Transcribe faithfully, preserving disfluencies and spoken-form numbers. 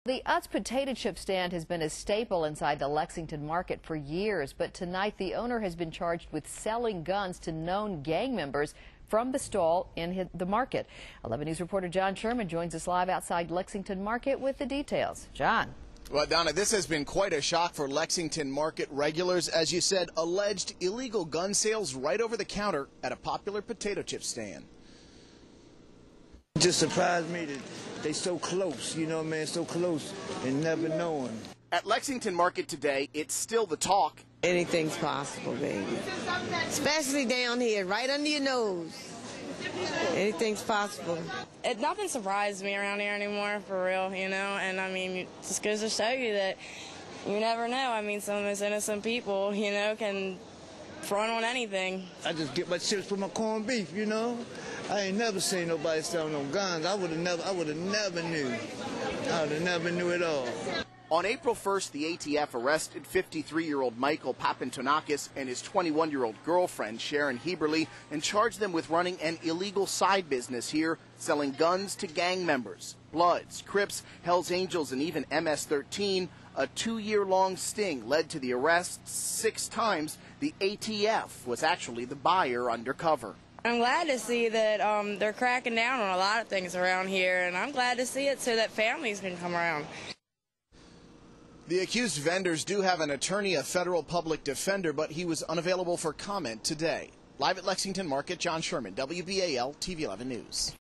The Utz potato chip stand has been a staple inside the Lexington Market for years, but tonight the owner has been charged with selling guns to known gang members from the stall in the market. eleven News reporter John Sherman joins us live outside Lexington Market with the details. John. Well, Donna, this has been quite a shock for Lexington Market regulars. As you said, alleged illegal gun sales right over the counter at a popular potato chip stand. It just surprised me that they so close, you know what I mean, so close and never knowing. At Lexington Market today, it's still the talk. Anything's possible, baby. Especially down here, right under your nose. Anything's possible. It, nothing surprises me around here anymore, for real, you know, and I mean, it just goes to show you that you never know. I mean, some of those innocent people, you know, can front on anything. I just get my chips for my corned beef, you know. I ain't never seen nobody selling no guns. I would have never, I would have never knew. I would have never knew at all. On April first, the A T F arrested fifty-three-year-old Michael Papantonakis and his twenty-one-year-old girlfriend, Sharon Heberly, and charged them with running an illegal side business here, selling guns to gang members. Bloods, Crips, Hells Angels, and even M S thirteen. A two-year-long sting led to the arrest six times. The A T F was actually the buyer undercover. I'm glad to see that um, they're cracking down on a lot of things around here, and I'm glad to see it so that families can come around. The accused vendors do have an attorney, a federal public defender, but he was unavailable for comment today. Live at Lexington Market, John Sherman, W B A L T V eleven News.